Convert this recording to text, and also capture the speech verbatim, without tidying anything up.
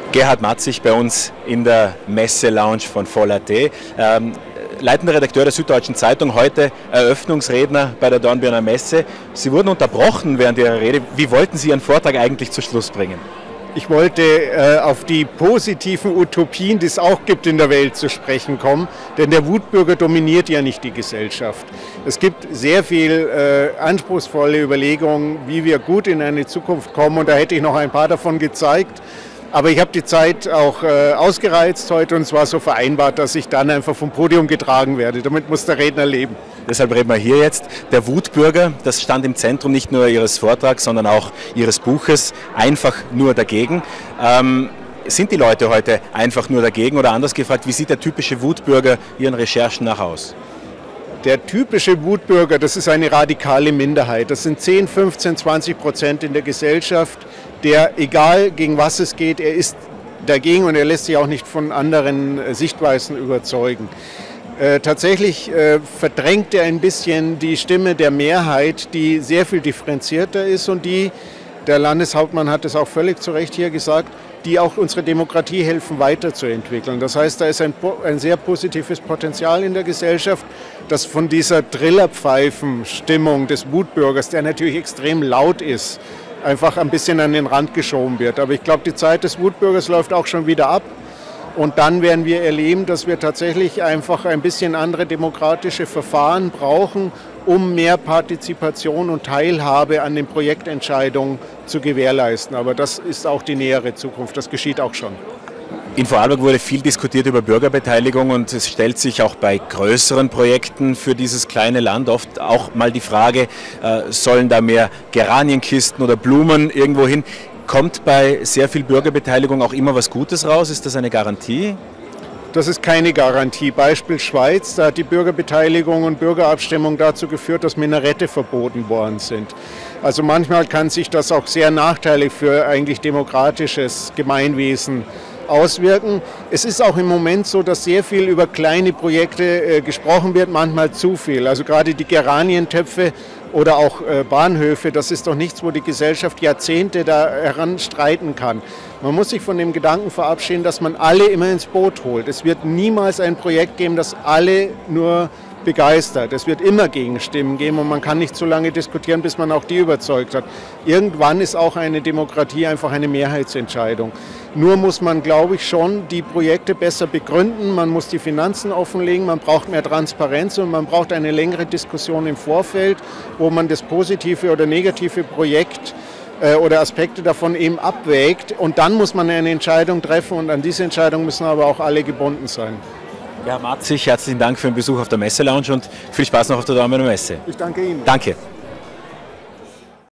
Gerhard Matzig bei uns in der Messe-Lounge von voll punkt at. Ähm, leitender Redakteur der Süddeutschen Zeitung, heute Eröffnungsredner bei der Dornbirner Messe. Sie wurden unterbrochen während Ihrer Rede. Wie wollten Sie Ihren Vortrag eigentlich zu Schluss bringen? Ich wollte äh, auf die positiven Utopien, die es auch gibt in der Welt, zu sprechen kommen, denn der Wutbürger dominiert ja nicht die Gesellschaft. Es gibt sehr viel äh, anspruchsvolle Überlegungen, wie wir gut in eine Zukunft kommen, und da hätte ich noch ein paar davon gezeigt. Aber ich habe die Zeit auch äh, ausgereizt heute, und zwar so vereinbart, dass ich dann einfach vom Podium getragen werde. Damit muss der Redner leben. Deshalb reden wir hier jetzt. Der Wutbürger, das stand im Zentrum nicht nur Ihres Vortrags, sondern auch Ihres Buches, einfach nur dagegen. Ähm, sind die Leute heute einfach nur dagegen, oder anders gefragt, wie sieht der typische Wutbürger Ihren Recherchen nach aus? Der typische Wutbürger, das ist eine radikale Minderheit. Das sind zehn, fünfzehn, zwanzig Prozent in der Gesellschaft, der, egal gegen was es geht, er ist dagegen und er lässt sich auch nicht von anderen Sichtweisen überzeugen. Äh, tatsächlich äh, verdrängt er ein bisschen die Stimme der Mehrheit, die sehr viel differenzierter ist und die, der Landeshauptmann hat es auch völlig zu Recht hier gesagt, die auch unsere Demokratie helfen weiterzuentwickeln. Das heißt, da ist ein, ein sehr positives Potenzial in der Gesellschaft, das von dieser Trillerpfeifen-Stimmung des Wutbürgers, der natürlich extrem laut ist, einfach ein bisschen an den Rand geschoben wird. Aber ich glaube, die Zeit des Wutbürgers läuft auch schon wieder ab. Und dann werden wir erleben, dass wir tatsächlich einfach ein bisschen andere demokratische Verfahren brauchen, um mehr Partizipation und Teilhabe an den Projektentscheidungen zu gewährleisten. Aber das ist auch die nähere Zukunft, das geschieht auch schon. In Vorarlberg wurde viel diskutiert über Bürgerbeteiligung, und es stellt sich auch bei größeren Projekten für dieses kleine Land oft auch mal die Frage, äh, sollen da mehr Geranienkisten oder Blumen irgendwo hin? Kommt bei sehr viel Bürgerbeteiligung auch immer was Gutes raus? Ist das eine Garantie? Das ist keine Garantie. Beispiel Schweiz, da hat die Bürgerbeteiligung und Bürgerabstimmung dazu geführt, dass Minarette verboten worden sind. Also manchmal kann sich das auch sehr nachteilig für eigentlich demokratisches Gemeinwesen auswirken. Es ist auch im Moment so, dass sehr viel über kleine Projekte äh, gesprochen wird, manchmal zu viel. Also gerade die Geranientöpfe oder auch äh, Bahnhöfe, das ist doch nichts, wo die Gesellschaft Jahrzehnte da heran streiten kann. Man muss sich von dem Gedanken verabschieden, dass man alle immer ins Boot holt. Es wird niemals ein Projekt geben, das alle nur begeistert. Es wird immer Gegenstimmen geben, und man kann nicht so lange diskutieren, bis man auch die überzeugt hat. Irgendwann ist auch eine Demokratie einfach eine Mehrheitsentscheidung. Nur muss man, glaube ich, schon die Projekte besser begründen, man muss die Finanzen offenlegen, man braucht mehr Transparenz und man braucht eine längere Diskussion im Vorfeld, wo man das positive oder negative Projekt äh, oder Aspekte davon eben abwägt, und dann muss man eine Entscheidung treffen, und an diese Entscheidung müssen aber auch alle gebunden sein. Herr Matzig, herzlichen Dank für den Besuch auf der Messe-Lounge und viel Spaß noch auf der Dornbirner Messe. Ich danke Ihnen. Danke.